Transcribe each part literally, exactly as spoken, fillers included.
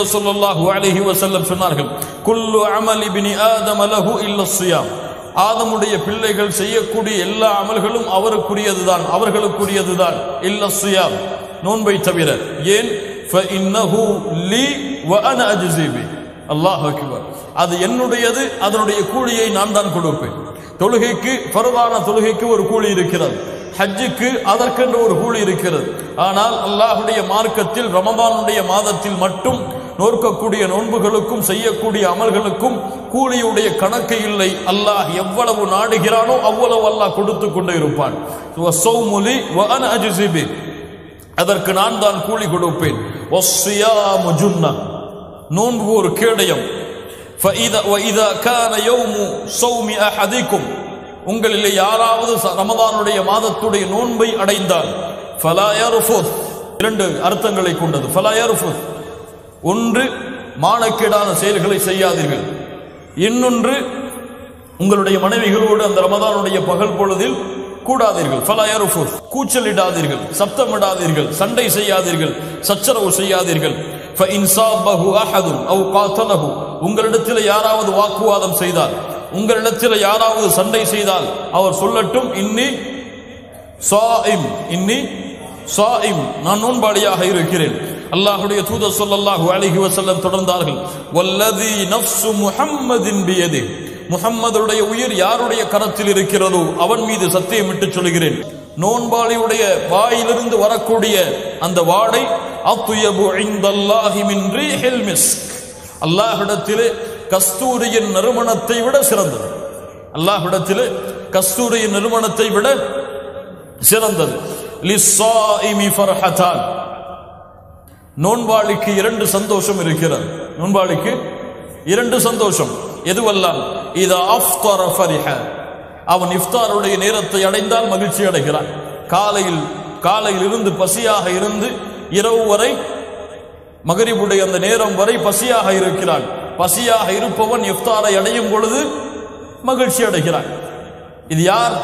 தூதர் ஸல்லல்லாஹு அலைஹி வஸல்லம் சொன்னார்கள், குல்லு அமலி இப்னி ஆதம லஹு இல்லா ஸியாம். ஆதமுடைய பிள்ளைகள் செய்யக்கூடிய எல்லா அமல்களும் அவருக்குரியதுதான், அவர்களுக்குரியதுதான். இல்லா ஸியாம், நோன்பை தவிர. ஏன்? ஃபஇன்னஹு லீ வ அனா அஜ்ஸி பி. அல்லாஹ் அக்பர். அது என்னுடையது, அதனுடைய கூலியை நான் தான் கொடுப்பேன். தொழுகைக்கு, ஃபர்தான தொழுகைக்கு ஒரு கூலி இருக்கிறது, ஹஜ்ஜுக்கு அதற்கென்று ஒரு கூலி இருக்கிறது. ஆனால் அல்லாஹ்வுடைய மார்க்கத்தில் ரமதானுடைய மாதத்தில் மட்டும் நோக்கக்கூடிய நோன்புகளுக்கும் செய்யக்கூடிய அமல்களுக்கும் கூலியுடைய கணக்கு இல்லை. அல்லாஹ் எவ்வளவு நாடுகிறானோ அவ்வளவு அல்லாஹ் கொடுத்து கொண்டே இருப்பான். அதற்கு நான் தான் கூலி கொடுப்பேன். நோன்பு ஒரு கேடயம். உங்களிலே யாராவது ரமதானுடைய மாதத்துடைய நோன்பை அடைந்தால், இரண்டு அர்த்தங்களை கொண்டது. ஒன்று, மானக்கேடான செயல்களை செய்யாதீர்கள். இன்னொன்று, உங்களுடைய மனைவிகளோடு அந்த ரமதானுடைய பகல் பொழுதில் கூடாதீர்கள். கூச்சலிடாதீர்கள், சப்தமிடாதீர்கள், சண்டை செய்யாதீர்கள், சச்சரவு செய்யாதீர்கள். உங்களிடத்தில் யாராவது வாக்குவாதம் செய்தால், உங்களிடத்தில் யாராவது சண்டை செய்தால் அவர் சொல்லட்டும், இன்னி சாயிம், இன்னி சாயிம், நான் நோன்பாளியாக இருக்கிறேன். அல்லாஹ்வுடைய தூதர் ஸல்லல்லாஹு அலைஹி வஸல்லம் தொடர்ந்தார்கள், வல்லதி நஃப்சு முஹம்மதின் பியதி. முஹம்மதுடைய உயிர் யாருடைய கரத்தில் இருக்கிறதோ அவன் மீது சத்தியமிட்டு சொல்கிறேன், நோன்பாளியுடைய வாயிலிருந்து வரக்கூடிய அந்த வாடை அத்யபு இன்தல்லாஹி மின் ரீஹில் மிஸ்க், அல்லாஹ்விடத்திலே கஸ்தூரியின் நறுமணத்தை விட சிறந்தது. அல்லாஹ்விடத்திலே கஸ்தூரியின் நறுமணத்தை விட சிறந்தது. லிஸ்ஸாயிமி ஃபர்ஹதான், நோன்பாளிக்கு இரண்டு சந்தோஷம் இருக்கிறது. நோன்பாளிக்கு இரண்டு சந்தோஷம். எதுவெல்லாம்? இதா அஃப்தர ஃபரிஹ, அவன் இஃப்தாருடைய நேரத்தை அடைந்தால் மகிழ்ச்சி அடைகிறான். காலையில் காலையில் இருந்து பசியாக இருந்து இரவு வரை, மகரிபுடைய அந்த நேரம் வரை பசியாக இருக்கிறான். பசியாக இருப்பவன் இஃப்தாரை அடையும் பொழுது மகிழ்ச்சி அடைகிறான். இது யார்?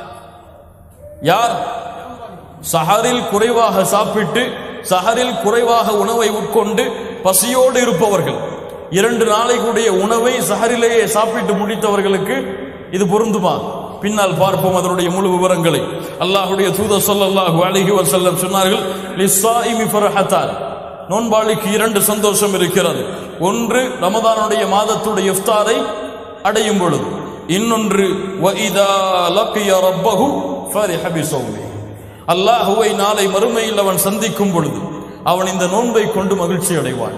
யார்? சஹரில் குறைவாக சாப்பிட்டு, சஹரில் குறைவாக உணவை உட்கொண்டு பசியோடு இருப்பவர்கள். இரண்டு நாளைக்குடைய உணவை சஹரிலேயே சாப்பிட்டு முடித்தவர்களுக்கு இது பொருந்துமா? பின்னால் பார்ப்போம் அதனுடைய முழு விவரங்களை. அல்லாஹ்வுடைய தூதர் ஸல்லல்லாஹு அலைஹி வஸல்லம் சொன்னார்கள், லிஸ்ஸாயிமி ஃபர்ஹதான், நோன்பாளிக்கு இரண்டு சந்தோஷம் இருக்கிறது. ஒன்று, ரமதானுடைய மாதத்துடைய இஃப்தாரை அடையும் பொழுது. இன்னொன்று, வஇதா லக்கிய ரப்பஹு ஃபரிஹ பிஸௌமி, அல்லாஹ்வை நாளை மறுமையில் அவன் சந்திக்கும் பொழுது அவன் இந்த நோன்பை கொண்டு மகிழ்ச்சி அடைவான்.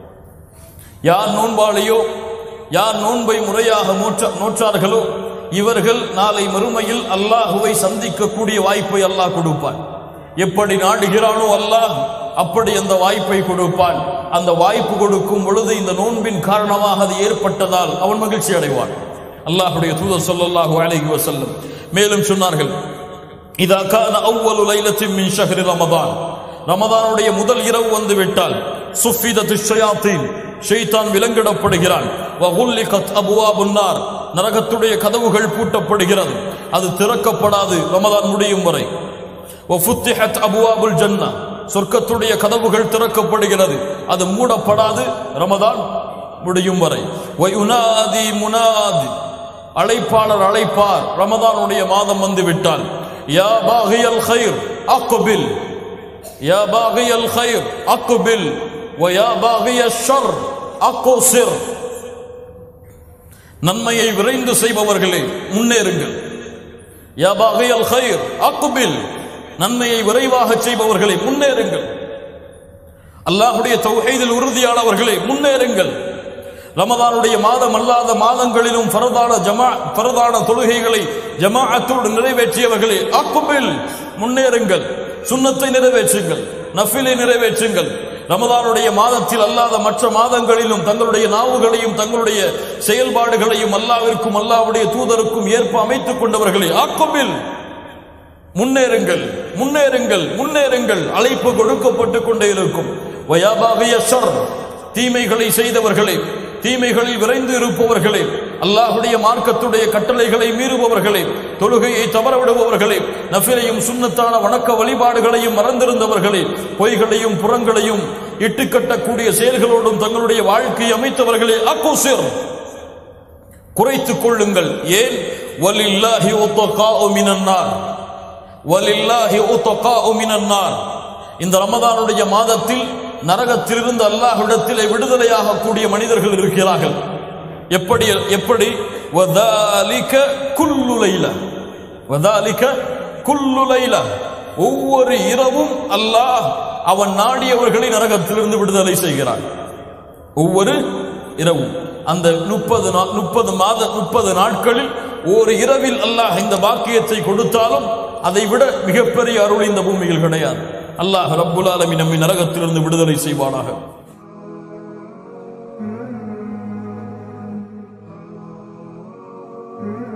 யார் நோன்பாளியோ, யார் நோன்பை முறையாக நோற்றார்களோ இவர்கள் நாளை மறுமையில் அல்லாஹுவை சந்திக்கக்கூடிய வாய்ப்பை அல்லாஹ் கொடுப்பான். எப்படி நாடுகிறானோ அல்லாஹ் அப்படி அந்த வாய்ப்பை கொடுப்பான். அந்த வாய்ப்பு கொடுக்கும் பொழுது இந்த நோன்பின் காரணமாக அது ஏற்பட்டதால் அவன் மகிழ்ச்சி அடைவான். அல்லாஹ்வுடைய தூதர் ஸல்லல்லாஹு அலைஹி வஸல்லம் மேலும் சொன்னார்கள், இதா கான அவ்வலு லைலத்தின் மின் ஷஹ்ரி ரமதான், ரமதானுடைய முதல் இரவு வந்து விட்டால், சுஃபிதத்து ஷயாத்தீன், ஷைத்தான் விலங்கிடப்படுகிறான். வகுல்லிகத் அபுவாபுன் நார், நரகத்துடைய கதவுகள் பூட்டப்படுகிறது, அது திறக்கப்படாது ரமதான் முடியும் வரை. வஃபுத்திஹத் அபுவாபுல் ஜன்னா, சொர்க்கத்துடைய கதவுகள் திறக்கப்படுகிறது, அது மூடப்படாது ரமதான் முடியும் வரை. வயுனாதி முனாதி, அழைப்பாளர் அழைப்பார் ரமதானுடைய மாதம் வந்து விட்டால், யா பாகியல் கைர் அக்பில், யா பாகியல் கைர் அக்பில் வயா பாகிய ஷர் அக்ஸிர், நன்மையை விரைந்து செய்பவர்களே முன்னேறுங்கள். யா பாகியல் கைர் அக்பில், நன்மையை விரைவாக செய்பவர்களே முன்னேறுங்கள். அல்லாஹ்வுடைய தௌஹீதில் உறுதியானவர்களே முன்னேறுங்கள். ரமதானுடைய மாதம் அல்லாத மாதங்களிலும் ஃபர்தான ஜமா ஃபர்தான தொழுகைகளை ஜமாஅத்தோடு நிறைவேற்றியவர்களே அக்பில், முன்னேறுங்கள். சுன்னத்தை நிறைவேற்றுங்கள், நஃபிலை நிறைவேற்றுங்கள். ரமதானுடைய மாதத்தில் அல்லாத மற்ற மாதங்களிலும் தங்களுடைய நாவுகளையும் தங்களுடைய செயல்பாடுகளையும் அல்லாஹ்விற்கும் அல்லாஹ்வுடைய தூதருக்கும் ஏற்ப அமைத்துக் கொண்டவர்களே அக்பில், முன்னேறுங்கள், முன்னேறுங்கள், முன்னேறுங்கள். அழைப்பு கொடுக்கப்பட்டுக் கொண்டே இருக்கும். வயா பாகிய ஷர், தீமைகளை செய்தவர்களே, தீமைகளில் விரைந்து இருப்பவர்களே, அல்லாஹ்வுடைய மார்க்கத்துடைய கட்டளைகளை மீறுபவர்களே, தொழுகையை தவறவிடுபவர்களே, நஃபிலையும் சுன்னத்தான வணக்க வழிபாடுகளையும் மறந்திருந்தவர்களே, பொய்களையும் புறங்களையும் இட்டுக்கட்டக்கூடிய செயல்களோடும் தங்களுடைய வாழ்க்கையை அமைத்தவர்களே அக்குசிர், குறைத்துக் கொள்ளுங்கள். ஏன்? வலில்லாஹி உத்தகாஉ மினன்னார், வலில்லாஹி உத்தகாஉ மினன்னார். இந்த ரமதானுடைய மாதத்தில் நரகத்திலிருந்து அல்லாஹ்விடத்திலே விடுதலையாக கூடிய மனிதர்கள் இருக்கிறார்கள். எப்படி எப்படி வதாலிக குல்லு லைலா, வதாலிக குல்லு லைலா, ஒவ்வொரு இரவும் அல்லாஹ் அவன் நாடியவர்களை நரகத்திலிருந்து விடுதலை செய்கிறான். ஒவ்வொரு இரவும் அந்த முப்பது முப்பது மாத முப்பது நாட்களில் ஒரு இரவில் அல்லாஹ் இந்த பாக்கியத்தை கொடுத்தாலும் அதை விட மிகப்பெரிய அருள் இந்த பூமியில் கிடையாது. அல்லாஹ் ரப்புல் ஆலமீன் நம்மை நரகத்திலிருந்து விடுதலை செய்வானாக. Mm-hmm.